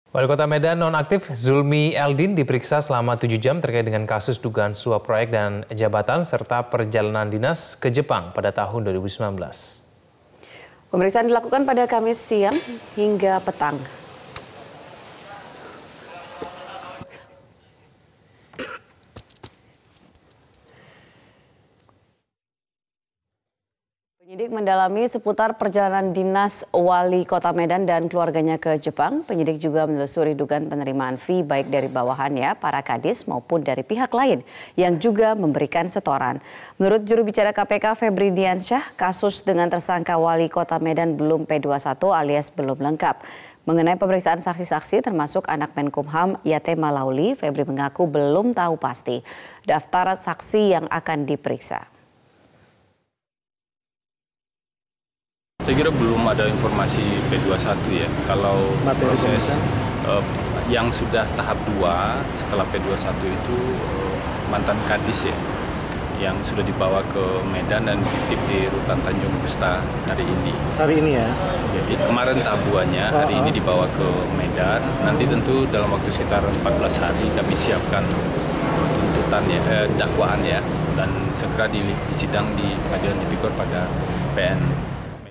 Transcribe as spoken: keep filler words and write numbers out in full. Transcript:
Wali Kota Medan nonaktif Zulmi Eldin diperiksa selama tujuh jam terkait dengan kasus dugaan suap proyek dan jabatan serta perjalanan dinas ke Jepang pada tahun dua ribu sembilan belas. Pemeriksaan dilakukan pada Kamis siang hingga petang. Penyidik mendalami seputar perjalanan dinas Wali Kota Medan dan keluarganya ke Jepang. Penyidik juga menelusuri dugaan penerimaan fee baik dari bawahannya, para kadis maupun dari pihak lain yang juga memberikan setoran. Menurut juru bicara K P K Febri Diansyah, kasus dengan tersangka Wali Kota Medan belum P dua puluh satu alias belum lengkap. Mengenai pemeriksaan saksi-saksi termasuk anak Menkumham Yate Malauli, Febri mengaku belum tahu pasti daftar saksi yang akan diperiksa. Saya kira belum ada informasi P dua puluh satu ya. Kalau proses uh, yang sudah tahap dua setelah P dua puluh satu itu uh, mantan kadis ya, yang sudah dibawa ke Medan dan dititip di Rutan Tanjung Gusta hari ini. Hari ini ya? Jadi kemarin tahap duanya, hari ini dibawa ke Medan. Nanti tentu dalam waktu sekitar empat belas hari kami siapkan tuntutan ya, eh, dakwaan ya, dan segera disidang di Pengadilan Tipikor pada P N